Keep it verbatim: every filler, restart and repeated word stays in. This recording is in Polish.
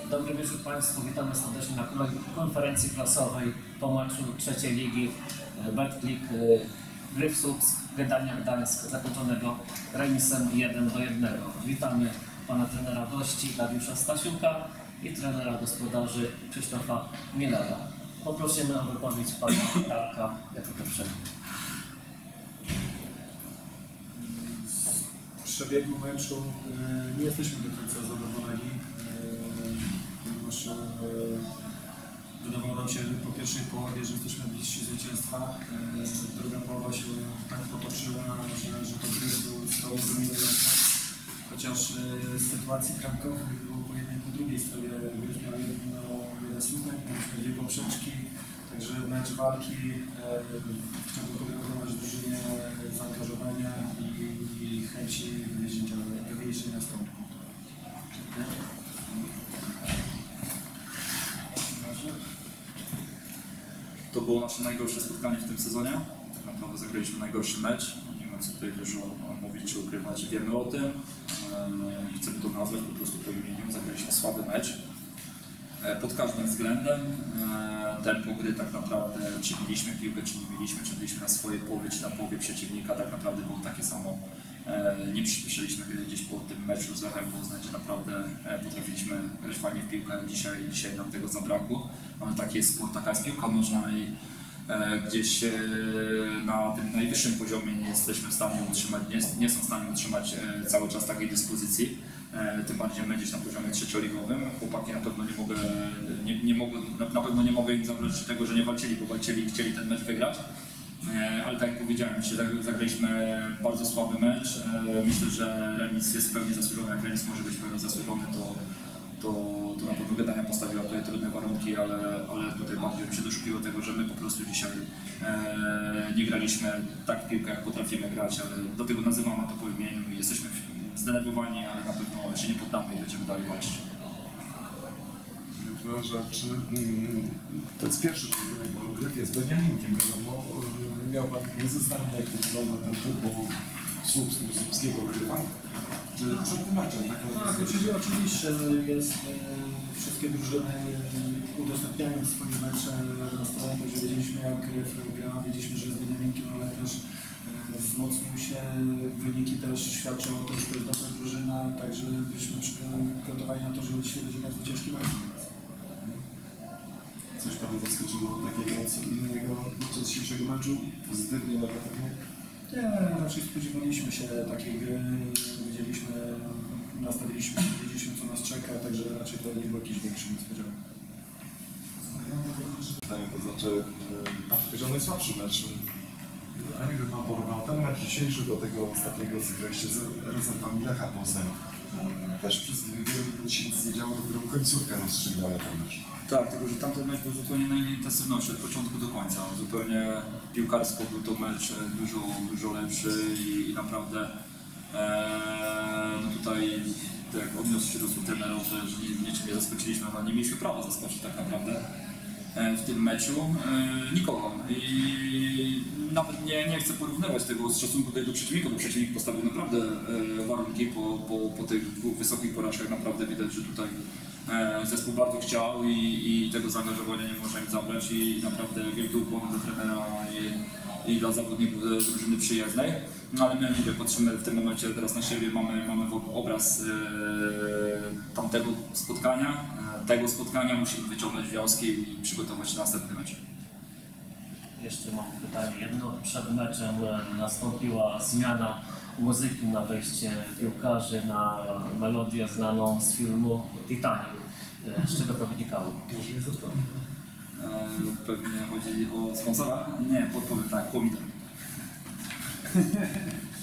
Dobry wieczór Państwu, witamy serdecznie na konferencji prasowej po meczu trzeciej ligi Betclic Gryf Słupsk, Gdania Gdańsk, zakończonego remisem jeden do jednego. Witamy pana trenera gości Dariusza Stasiuka i trenera gospodarzy Krzysztofa Millera. Poprosimy o wypowiedź pana Darka jako pierwszego. Z przebiegu meczu nie jesteśmy do końca zadowoleni, ponieważ wydawało nam się po pierwszej połowie, że jesteśmy bliżsi zwycięstwa. Druga połowa się tak potoczyła, że, że to gry zostało dominujące. Chociaż z sytuacji bramkowych było po jednej po drugiej stronie, Gryf miał jedno wiele słupek, mieliśmy dwie poprzeczki. Także mecz walki, chciałbym pogratulować drużynie zaangażowania i, i chęci wywiezienia stąd. To było nasze najgorsze spotkanie w tym sezonie. Tak naprawdę zagraliśmy najgorszy mecz. Nie wiem, co tutaj dużo mówić czy ukrywać, wiemy o tym. Chcemy to nazwać po prostu po imieniu. Zagraliśmy słaby mecz. Pod każdym względem. Tempo gry tak naprawdę, czy mieliśmy piłkę, czy nie mieliśmy, czy byliśmy na swojej połowie, czy na połowie przeciwnika, tak naprawdę było takie samo. Nie przyspieszyliśmy gdzieś po tym meczu z Lechem Poznań, że naprawdę potrafiliśmy grać fajnie w piłkę. Dzisiaj, dzisiaj nam tego zabrakło. Ale taki jest sport, taka jest piłka nożna i gdzieś na tym najwyższym poziomie nie jesteśmy w stanie utrzymać, nie, nie są w stanie utrzymać cały czas takiej dyspozycji. Tym bardziej my gdzieś na poziomie trzecioligowym. Chłopaki na pewno nie mogę, nie, nie mogę, na pewno nie mogę im zabrać tego, że nie walczyli, bo walczyli i chcieli ten mecz wygrać. Ale tak jak powiedziałem, dzisiaj zagraliśmy bardzo słaby mecz. Myślę, że remis jest w pełni zasłużony. Jak remis może być w pełni zasłużony, to, to, to na pewno Gdania postawiła tutaj trudne warunki, ale, ale tutaj bardziej mi się doszukiło tego, że my po prostu dzisiaj e, nie graliśmy tak w piłkę, jak potrafimy grać, ale dlatego nazywamy to po imieniu i jesteśmy zdenerwowani, ale na pewno się nie poddamy i będziemy dalej walczyć. Czy, mm, to jest pierwszy człowiek, bo Gryf jest Beniaminkiem, wiadomo. Miał pan niezyskany jak wygląda ten futbol słupskiego Gryfa? Czy przed tym meczem? Tak, oczywiście, oczywiście jest, e, wszystkie drużyny udostępniają swoje mecze na stronie, także wiedzieliśmy jak Gryf gra, wiedzieliśmy, że jest Beniaminkiem, ale też e, wzmocnił się, wyniki też świadczą o tym, że to jest dobra drużyna, także byliśmy przygotowani na to, że dzisiaj będzie miał ciężki mecz. Coś Pana zaskoczyło takiego co innego podczas dzisiejszego meczu? Pozytywnie, negatywnie? Nie, raczej spodziewaliśmy się takiej gry, widzieliśmy, nastawiliśmy się, wiedzieliśmy co nas czeka, także raczej to nie było jakiś większy niespodzianek. To znaczy, powiedział najsłabszy mecz. A jak Pan porównał ten mecz dzisiejszy do tego ostatniego zagraliście z rezerwami Lecha Poznań. Też przez wielu minut się nic nie działo, dopiero końcówkę rozstrzygnęła ten mecz. Tak, tylko że tamten mecz był zupełnie na innej intensywności od początku do końca. Zupełnie piłkarsko był to mecz dużo, dużo lepszy i, i naprawdę e, no tutaj tak odniósł się do słów trenerów, że, że niczym nie zaskoczyliśmy, ale nie mieliśmy prawa zaskoczyć tak naprawdę e, w tym meczu e, nikogo. I nawet nie, nie chcę porównywać tego z szacunku do przeciwnika, bo przeciwnik postawił naprawdę e, warunki po, po, po tych dwóch wysokich porażkach. Naprawdę widać, że tutaj zespół bardzo chciał i, i tego zaangażowania nie można im zabrać i naprawdę wielki ukłon do trenera i, i dla zawodników drużyny przyjezdnej. No ale my nie patrzymy w tym momencie teraz na siebie, mamy, mamy obraz e, tamtego spotkania. E, tego spotkania musimy wyciągnąć wnioski i przygotować się na następny mecz. Jeszcze mam pytanie jedno. Przed meczem nastąpiła zmiana muzyki na wejście piłkarzy na melodię znaną z filmu Titanic. Z czego to wynikało? E, pewnie chodzi o sponsora? Nie, podpowiem tak, pomidor.